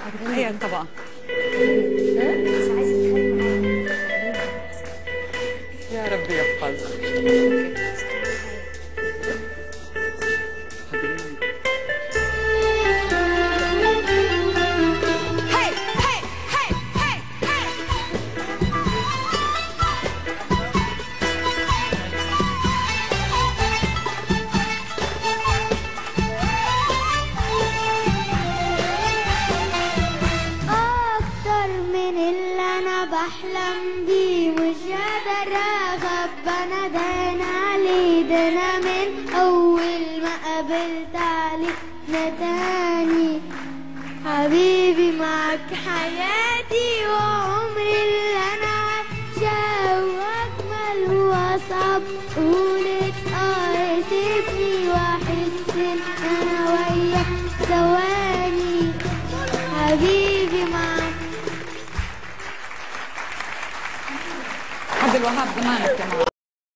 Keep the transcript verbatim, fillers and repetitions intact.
هي طبعا مش عايزه تتخانق معايا. يا ربي يحفظك. بحلم بيه مش قادر اغب، انا داين عليه، ده انا من اول ما قابلت عليه تاني. حبيبي معك حياتي وعمري اللي انا عايشاه، واجمل واصعب قولت اه سيبني واحس ان انا وياك ثواني. حبيبي معك عبد الوهاب زمانك كمان.